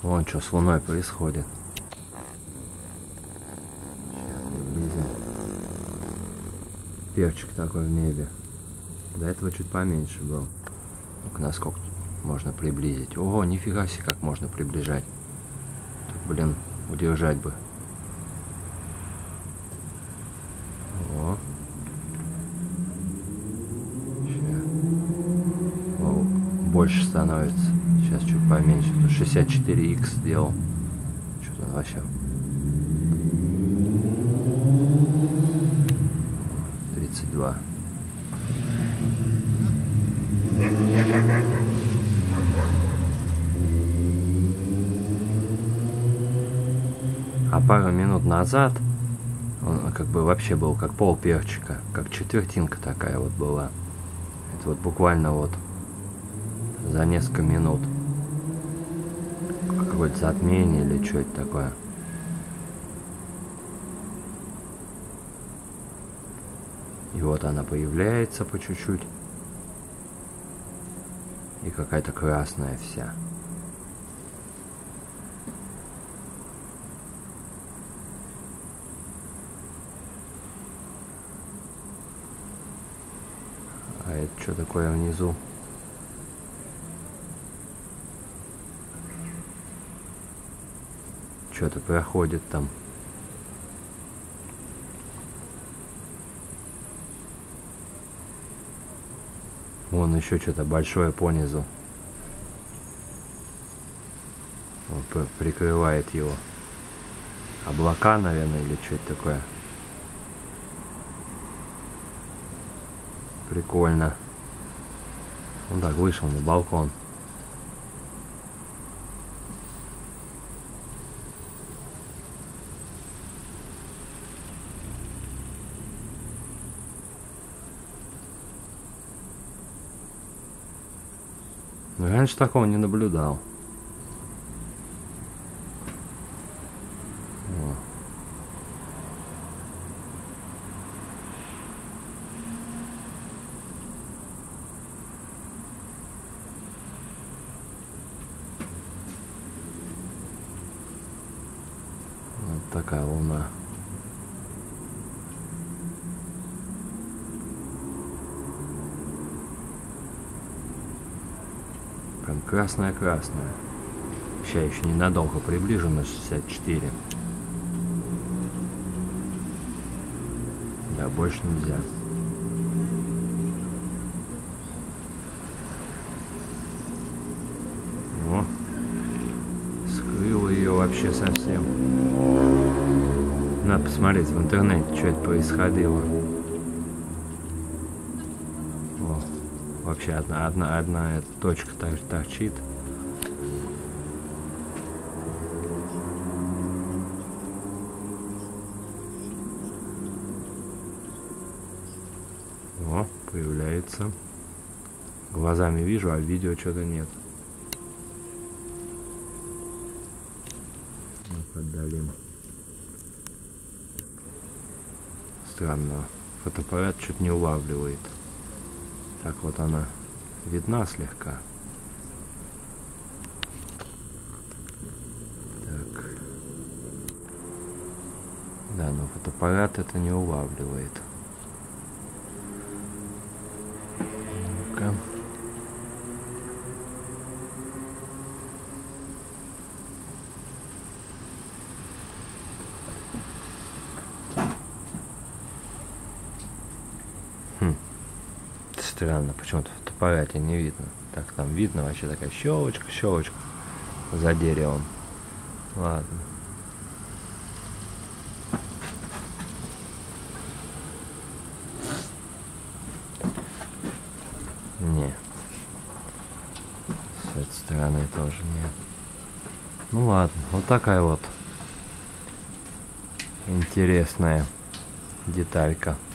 Вон что с Луной происходит. Перчик такой в небе. До этого чуть поменьше был. Ну-ка, насколько можно приблизить. Ого, нифига себе, как можно приближать. Тут, блин, удержать бы. О. О, больше становится. Сейчас чуть поменьше. Тут 64х сделал. Что-то вообще. 32. А пару минут назад он как бы вообще был как полперчика, как четвертинка такая вот была. Это вот буквально вот за несколько минут. Какое-то затмение или что это такое. И вот она появляется по чуть-чуть. И какая-то красная вся. А это что такое внизу? Что-то проходит там. Вон еще что-то большое понизу. Он прикрывает его. Облака, наверное, или что это такое. Прикольно. Он так вышел на балкон. Но раньше такого не наблюдал. Вот такая луна. Прям красная-красная. Сейчас еще ненадолго приближу на 64. Да, больше нельзя. О, скрыло ее вообще совсем. Надо посмотреть в интернете, что это происходило. О, вообще одна эта точка торчит. О, появляется. Глазами вижу, а видео что-то нет. Отдалим. Странно. Фотоаппарат чуть не улавливает. Так вот она видна слегка. Так. Да, но фотоаппарат это не улавливает. Ну-ка. Странно, почему-то в фотоаппарате не видно. Так, там видно вообще такая щелочка за деревом. Ладно. Не. С этой стороны тоже нет. Ну ладно, вот такая вот интересная деталька.